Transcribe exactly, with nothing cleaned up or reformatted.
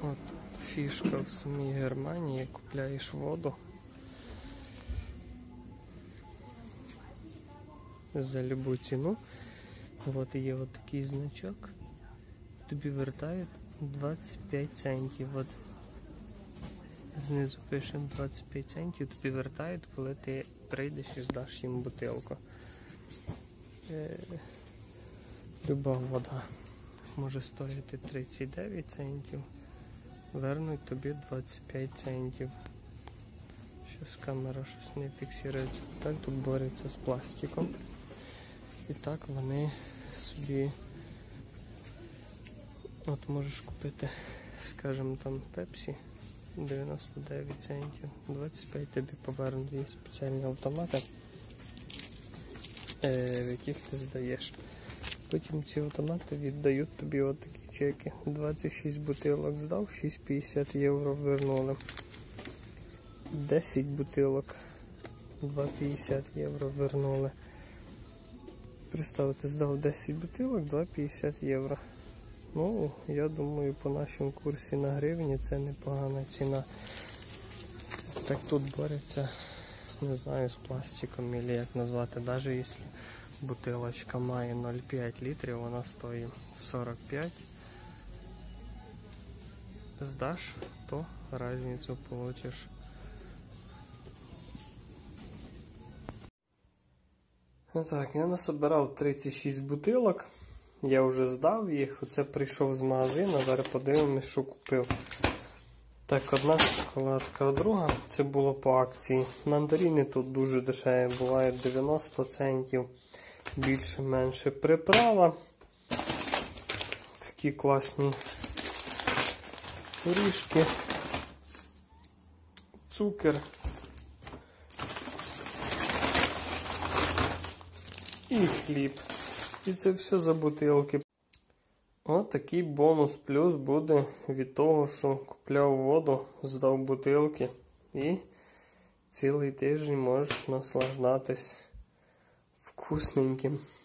От фішка в самій Германії, купляєш воду за любу ціну. От є от такий значок, тобі вертають двадцять п'ять центів. От знизу пишемо двадцять п'ять центів, тобі вертають, коли ти прийдеш і здаш їм бутилку. Е, люба вода може стоїти тридцять дев'ять центів, вернуть тобі двадцять п'ять центів. Щось камера щось не фіксується. Так тут борються з пластиком. І так вони собі, от можеш купити, скажімо, там пепсі дев'яносто дев'ять центів, двадцять п'ять тобі повернуть. Є спеціальні автомати, в яких ти здаєш. Потім ці автомати віддають тобі от такі чеки. двадцять шість бутилок здав, шість п'ятдесят євро вернули. десять бутилок, два п'ятдесят євро вернули. Представте, здав десять бутилок, два п'ятдесят євро. Ну, я думаю, по нашому курсі на гривні це непогана ціна. Так тут борються, не знаю, з пластиком, або як назвати, навіть якщо бутилочка має нуль цілих п'ять літрів, вона стоїть сорок п'ять. Здаш, то різницю получиш. Так, я насобирав тридцять шість бутилок. Я вже здав їх, оце прийшов з магазину, зараз подивимось, що купив. Так, одна шоколадка, а друга, це було по акції. Мандарини тут дуже дешеві, бувають дев'яносто центів, більше-менше приправа. Такі класні горішки, цукер і хліб. І це все за бутилки. От такий бонус плюс буде від того, що купляв воду, здав бутилки і цілий тиждень можеш наслаждатись вкусненьким.